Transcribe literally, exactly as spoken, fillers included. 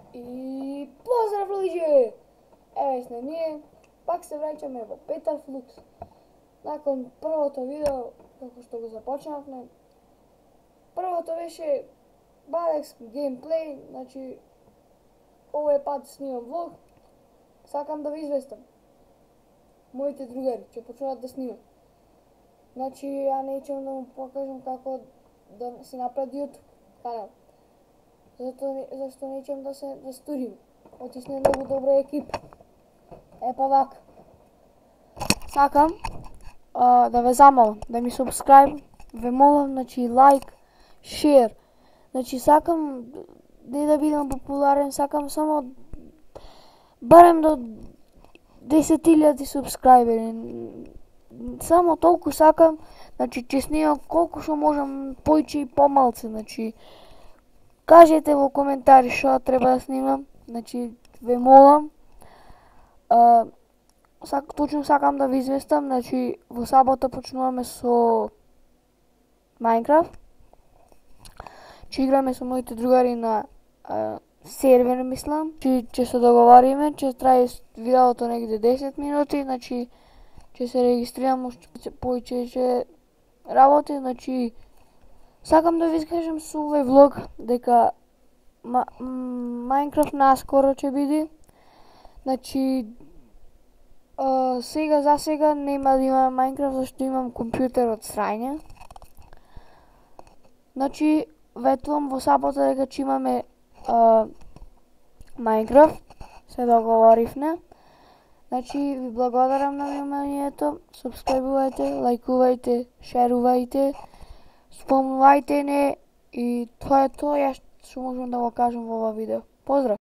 И поздрав луѓе! Еве сме ние, пак се враќаме во Петарфлукс. Након првото видео, како што го започнавме, првото беше бадекски геймплей, значи овој пат снимам влог. Сакам да ви известам. Моите другари ќе почнуваат да снимат. Значи ја неќем да му покажам како да си направи YouTube канал. Зато зашто неќем да се да студим. Отисне многу добра екипа. Е па вака. Сакам а, да ве замолам да ми subscribe, ве молам, значи лайк, шер. Значи сакам не да бидам популарен, сакам само барем до десет илјади subscriberi. Само толку сакам, значи ќе снимам колку што можам поиќе и помалце, значи кажете во коментари што треба да снимам, значи ве молам. А, сак, точно сакам да ви известам, значи во сабота почнуваме со Minecraft. Ќе играме со моите другари на а, сервер, мислам. Че ќе се договориме, ќе трае видеото негде десет минути, значи ќе се регистрирам уште поиќе ќе работи, значи сакам да ви скажам со овој влог дека Minecraft наскоро ќе биде. Значи а, сега за сега нема да имам Minecraft зашто имам компјутер од срање. Значи ветувам во сабота дека ќе имаме а, Minecraft, се договоривме. Значи ви благодарам на вниманието, субскрајбувајте, лајкувајте, шерувајте, спомнувајте не и тоа е тоа што можам да го кажам во ова видео. Поздрав!